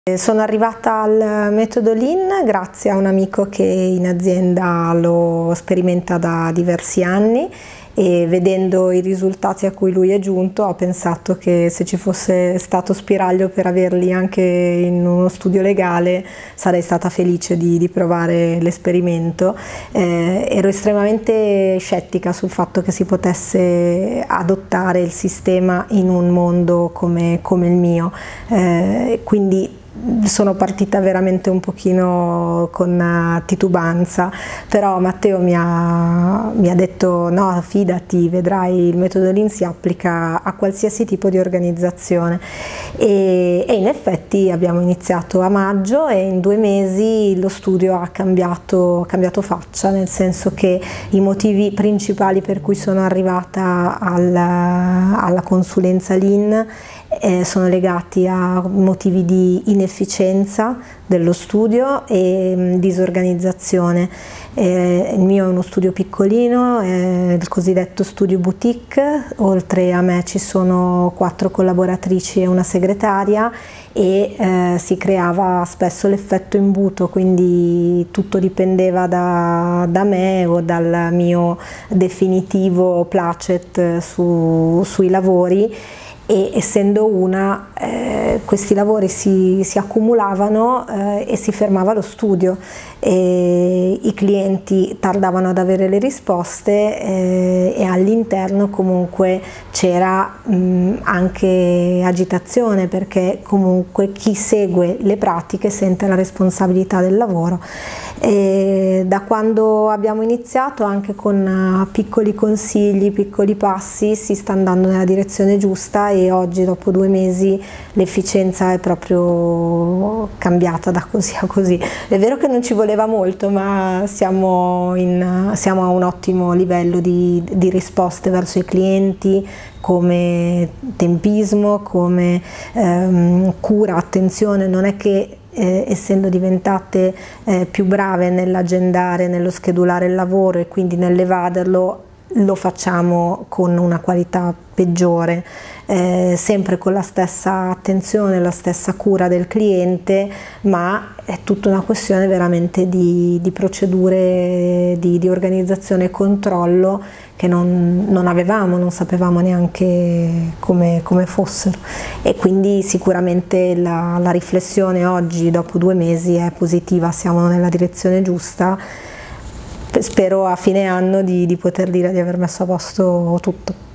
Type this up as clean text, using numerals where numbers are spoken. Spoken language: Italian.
Sono arrivata al metodo Lean grazie a un amico che in azienda lo sperimenta da diversi anni e vedendo i risultati a cui lui è giunto ho pensato che se ci fosse stato spiraglio per averli anche in uno studio legale sarei stata felice di provare l'esperimento. Ero estremamente scettica sul fatto che si potesse adottare il sistema in un mondo come il mio, quindi sono partita veramente un pochino con titubanza, però Matteo mi ha detto no, fidati, vedrai, il metodo Lean si applica a qualsiasi tipo di organizzazione e in effetti abbiamo iniziato a maggio e in 2 mesi lo studio ha cambiato faccia, nel senso che i motivi principali per cui sono arrivata alla consulenza Lean sono legati a motivi di inefficienza dello studio e disorganizzazione. Il mio è uno studio piccolino, il cosiddetto studio boutique, oltre a me ci sono 4 collaboratrici e una segretaria e si creava spesso l'effetto imbuto, quindi tutto dipendeva da me o dal mio definitivo placet sui lavori. E essendo una, questi lavori si accumulavano e si fermava lo studio e i clienti tardavano ad avere le risposte e all'interno comunque c'era anche agitazione, perché comunque chi segue le pratiche sente la responsabilità del lavoro. E da quando abbiamo iniziato, anche con piccoli consigli, piccoli passi, si sta andando nella direzione giusta e oggi, dopo 2 mesi, l'efficienza è proprio cambiata da così a così. È vero che non ci voleva molto, ma siamo a un ottimo livello di risposte verso i clienti, come tempismo, come cura, attenzione. Non è che essendo diventate più brave nell'agendare, nello schedulare il lavoro e quindi nell'evaderlo, lo facciamo con una qualità peggiore, sempre con la stessa attenzione, la stessa cura del cliente, ma è tutta una questione veramente di procedure, di organizzazione e controllo che non avevamo, non sapevamo neanche come fossero, e quindi sicuramente la riflessione oggi, dopo 2 mesi, è positiva, siamo nella direzione giusta. Spero a fine anno di poter dire di aver messo a posto tutto.